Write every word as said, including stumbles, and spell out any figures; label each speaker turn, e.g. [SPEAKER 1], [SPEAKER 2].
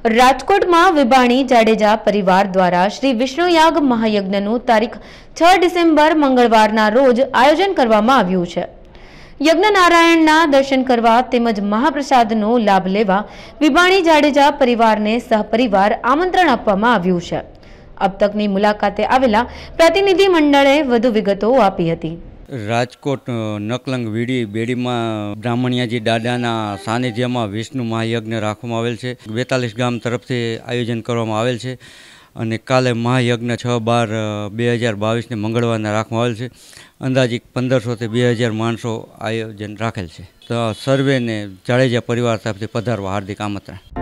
[SPEAKER 1] રાજકોટમાં વિભાણી જાડેજા પરિવાર દ્વારા શ્રી વિષ્ણુયાગ મહાયજ્ઞનું તારીખ છ ડિસેમ્બર મંગળવારના રોજ આયોજન કરવામાં આવ્યું છે। યજ્ઞ નારાયણના દર્શન કરવા તેમજ મહાપ્રસાદનો લાભ લેવા વિભાણી જાડેજા પરિવારને સહપરિવાર આમંત્રણ આપવામાં આવ્યું છે। अब तकनी मुलाकाते आवेला प्रतिनिधि मंडले વધુ વિગતો આપી હતી।
[SPEAKER 2] રાજકોટ નકલંગ વીડી બેડીમાં બ્રાહ્મણિયાજી દાદાના સાનિધ્યમાં વિષ્ણુ મહાયજ્ઞ રાખવામાં આવેલ છે। બેતાલીસ ગામ તરફથી આયોજન કરવામાં આવેલ છે અને કાલે મહાયજ્ઞ છ બાર બે હજાર બાવીસને મંગળવારના રાખવામાં આવેલ છે। અંદાજિક પંદરસોથી બે હજાર માણસો આયોજન રાખેલ છે। તો સર્વેને જાડેજા પરિવાર તરફથી પધારવા હાર્દિક આમંત્રણ।